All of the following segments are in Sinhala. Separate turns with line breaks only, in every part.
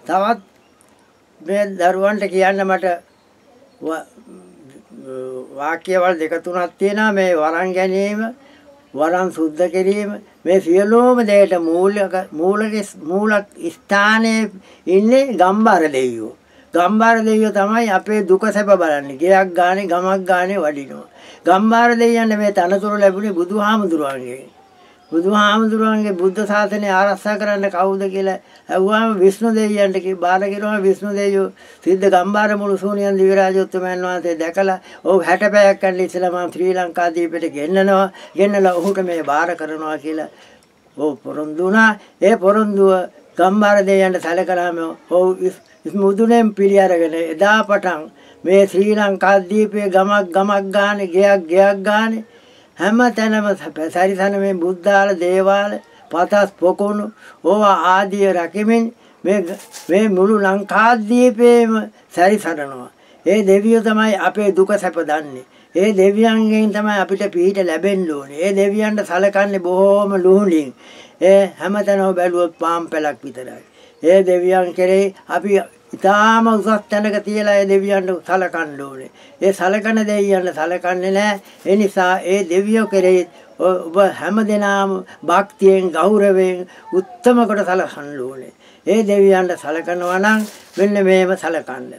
තවත් මේ දරුවන්ට කියන්න මට වාක්‍යවල දෙක තුනක් තියෙනවා මේ වරන් ගැනීම වරන් සුද්ධ කිරීම මේ සියලුම දෙයට මූලික ස්ථානයේ ඉන්නේ ගම්බාර දෙවියෝ. ගම්බාර දෙවියෝ තමයි අපේ දුක සැප බලන්නේ. ගයක් ගානේ ගමක් ගානේ වඩිනවා. ගම්බාර දෙවියන් මේ තනතුරු ලැබුණේ බුදුහාමුදුරුවන්ගෙන්. බුදුහාමුදුරුවන්ගේ බුද්ධ ශාසනය ආරක්ෂා කරන්න කවුද කියලා අහුවාම විෂ්ණු දෙවියන්ට බාර කිරුවා. විෂ්ණු දෙවියෝ සිද්ධ ගම්බාර මුළු සූනියන් දිව්‍ය රාජෝත්තමයන් වහන්සේ දැකලා ඔව් 60 පැයක් යන ඉස්සෙල්ලා මම ශ්‍රී ලංකා දීපෙට ගෙන්නලා ඔහුට මේ බාර කරනවා කියලා ඔව් පොරොන්දු වුණා. ඒ පොරොන්දුව ගම්බාර දෙවියන්ට සැලකලාම ඔව් මුදුනෙන් පිළි අරගෙන එදා පටන් මේ ශ්‍රී ලංකා දීපේ ගමක් ගානේ ගයක් ගානේ හැම තැනම සරිසන මේ බුද්ධාල දේවාල පතස් පොකුණු ඕවා ආදිය රැකෙමින් මේ මුළු ලංකාද්වීපේම සරිසරනවා. ඒ දෙවියෝ තමයි අපේ දුක සැප දන්නේ. ඒ දෙවියන්ගෙන් තමයි අපිට පිහිට ලැබෙන්න ඕනේ. ඒ දෙවියන්ට සලකන්නේ බොහොම ලුහුණින්. ඒ හැමතැනම බැලුවොත් පාම් පැලක් විතරයි. ඒ දෙවියන් කෙරෙහි අපි ඉතාම උසස් තැනක තියලා ඒ දෙවියන්ට සලකන්න ඕනේ. ඒ සලකන දෙවියන්ට සලකන්නේ නැහැ. ඒ නිසා ඒ දෙවියෝ කෙරෙහි ඔබ හැමදෙනාම භක්තියෙන් ගෞරවයෙන් උත්තම කොට සලකන්න ඕනේ. ඒ දෙවියන්ට සලකනවා නම් මෙන්න මේව සලකන්න.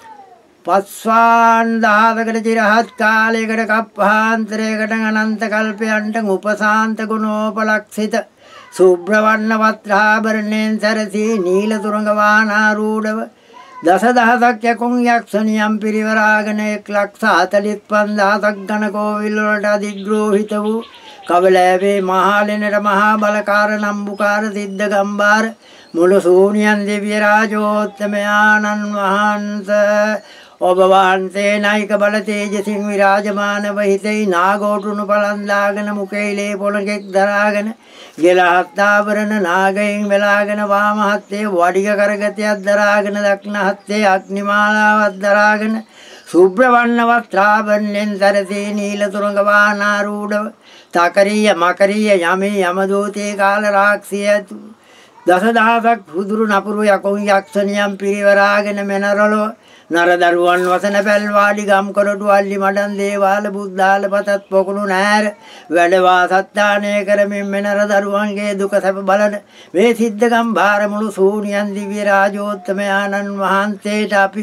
පස්වාන් දහවකට චිරහත් කාලයකට කප්පාන්තරයකට අනන්ත කල්පයන්ට උපසාන්ත ගුණෝපලක්ෂිත සුබ්‍රවන්න වත්‍රාභරණෙන් සරසී නීල තුරංග වානාරූಢව දසදහසක් යකුන් යක්ෂණියම් පිරිවරාගෙන 1,45,000ක් ඝන කෝවිල් වලට අධිග්‍රෝහිත වූ කවලෑවේ මහලෙනට මහා බලකාර නම්බුකාර සිද්ධ ගම්බාර මුළු සූනියන් දිව්‍ය රාජෝත්තමයාණන් වහන්සේ ඔබ වහන්සේ නායික බල තේජසින් විරාජමානව හිතේ නාගෝටුණු පලන්දාගෙන මුඛේ ලේ පොළඟෙක් දරාගෙන ගෙලහත් ආවරණ නාගයෙන් වෙලාගෙන වාම හත්තේ වඩික කරගතියක් දරාගෙන දක්න හත්තේ අග්නිමාලාවක් දරාගෙන සුබ්‍රවන්න වස්ත්‍රාභරණෙන් සරසී නීල තුරංග වානාරූಢව තකරීය මකරීය යමේ යමදූතේ කාල රාක්ෂිය දසදහසක් හුදුරු නපුරු යකුන් යක්ෂණියම් පිරිවරාගෙන මෙනරලෝ නරදරුවන් වසන පැල්වාඩි ගම් කොරටු අල්ලි මඩන් දේවාල බුද්ධාල පතත් පොකුණු නෑර වැඩවා සත්තානය කරමින් මෙනර දරුවන්ගේ දුක සැප බලන මේ සිද්ධ ගම්භාර මුළු සූනියන් දිව්‍ය රාජෝත්තමයාණන් වහන්සේට අපි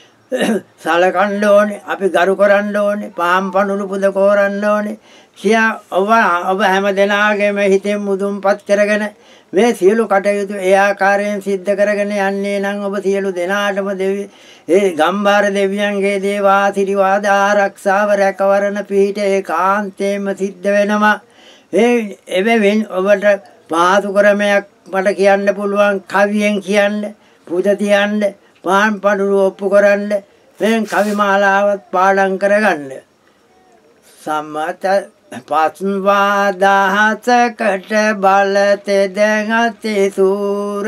සලකන්න ඕනේ. අපි ගරු කරන්න ඕනේ. පාම් පණුළු පුද කෝරන්න ඕනේ. කියා ඔබ හැම දෙනාගේම හිතෙන් මුදුන්පත් කරගෙන මේ සියලු කටයුතු ඒ ආකාරයෙන් සිද්ධ කරගෙන යන්නේ නම් ඔබ සියලු දෙනාටම ඒ ගම්බාර දෙවියන්ගේ දේවාසිරිවාද ආරක්ෂාව රැකවරණ පිහිට ඒකාන්තයෙන්ම සිද්ධ වෙනවා. එබැවින් ඔබට පහසු ක්‍රමයක් මට කියන්න පුළුවන් කවියෙන් කියන්න, පුද තියන්න, පාන් පඩුරු ඔප්පු කරන්න, මෙන් කවි මාලාවත් පාඩම් කරගන්න. සම්මත පස්වාදහසකට බලතෙද ගති සූර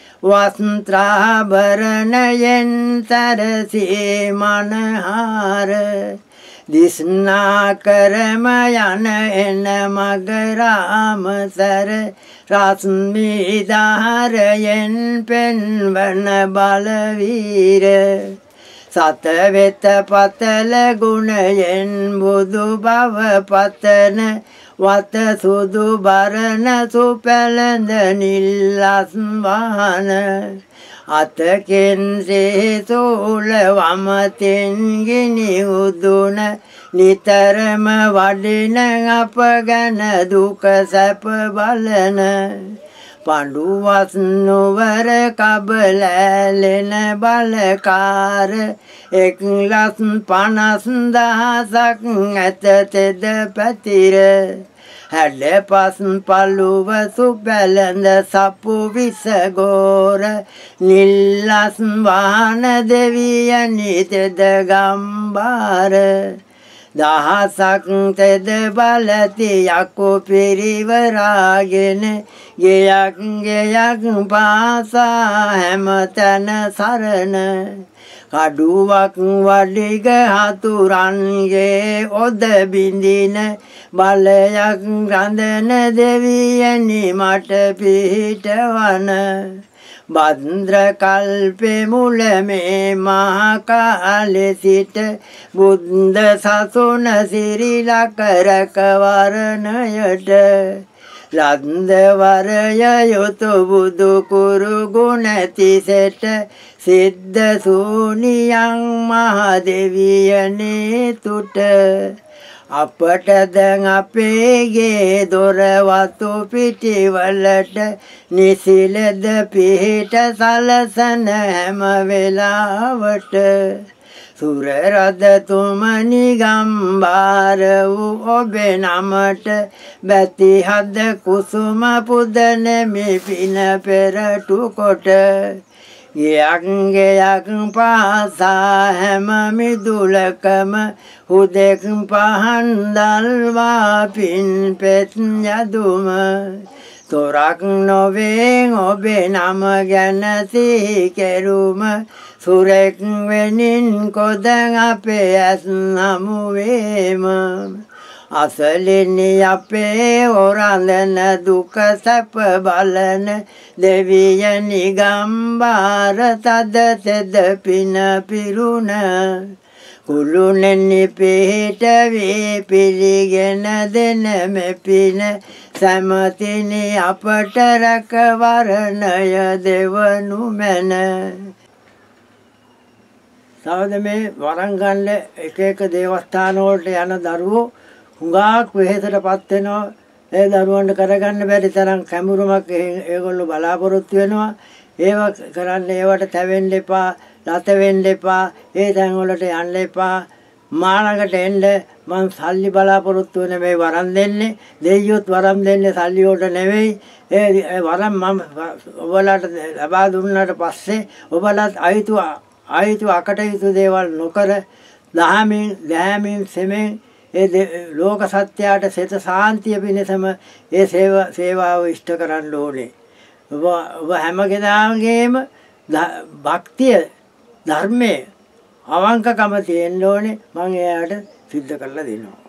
වස්ත්‍රාභරණයෙන් සරසී මනහාර දිස්නා කරම යන එන මගරාමසර රශ්මිධාරයෙන් පෙන්වන බලවීර සත වෙත පතල ගුණයෙන් බුදු බව පතන වත සුදු බරණ සුපැලඳ නිල්ලස් වහන අතකින් සේසූල වමතින් ගිනි උදුන නිතරම වඩින අප ගැන දුක සැප බලන පඬුවස් නුවර කබලැලෙන බලකාර 1,50,000ක් ඇත තෙද පැතිර හැඩපස් පළුව සුබැලඳ සපු විසගෝර නිල්ලස් වාහන දෙවියනි තෙද ගම්බාර දහසක් තෙද බලති යකු පිරිවරාගෙන ගෙයක් පාසා හැමතැන සරණ කඩුවක් වඩිග හතුරන්ගේ ඔද බිඳින බලයක් රඳන දෙවියනි මට පිහිටවන භද්‍ර කල්පේ මුල මේ මහා කාලේ සිට බුද්ධ සසුන සිරිලක රැකවරණයට ලද්ද වරය යොතු බුදු කුරු ගුණ තිසෙට සිද්ධ සූනියං මහ දෙවියනේ තුට අපට දැන් අපේ ගේ දොර වතු පිටිවලට නිසිලද පිහිට සලසන හැම වෙලාවට සුර රද තුමනි ගම්බාර වූ ඔබේ නමට බැති හද කුසුම පුදන මේ පින පෙරටු කොට යක් පාසා හැම මිදුලකම හුදෙක් පහන් දල්වා පින් පෙත් යදුම තොරක් නොවෙන් ඔබේ නම ගැන සිහි කෙරුම සුරෙක් වෙනින් කොදන් අපේ ඇස් හමුවේම අසලිනි අපේ ඔරඳන දුක සැප බලන දෙවියනි ගම්බාර තද තෙද පින පිරුණ කුළුනෙනි පිහිට වී පිළිගෙන දෙන මෙපින සමතිනි අපට රැකවරණය දෙවනු මැන සාවද මේ වරන් ගන්න එක එක දේවස්ථාන වලට යන දරුවෝ හුඟක් වෙහෙසටපත් වෙනවා ඒ දරුවන්ට කරගන්න බැරි තරම් කැමුරුමක් ඒගොල්ලෝ බලාපොරොත්තු වෙනවා ඒව කරන්න ඒවට තැවෙන්න එපා රත වෙන්න එපා ඒ තැන් වලට යන්න එපා මාළඟට එන්න මං සල්ලි බලාපොරොත්තු වෙන මේ වරන් දෙන්නේ දෙයියොත් වරන් දෙන්නේ සල්ලි වලට නෙවෙයි ඒ වරන් මම ඔයාලට ලබා දුන්නාට පස්සේ ඔයාලත් අයිතු අකටයුතු දේවල් නොකර දහමින් සෙමෙන් ලෝක සත්‍යයට සෙත සාන්තිය පිණිසම ඒ සේවාව ඉෂ්ට කරන්න ඕනේ. ඔබ හැම කෙනාගේම භක්තිය ධර්මයේ අවංකකම තියෙන්න ඕනේ. මම එයාට සිද්ධ කරලා දෙනවා.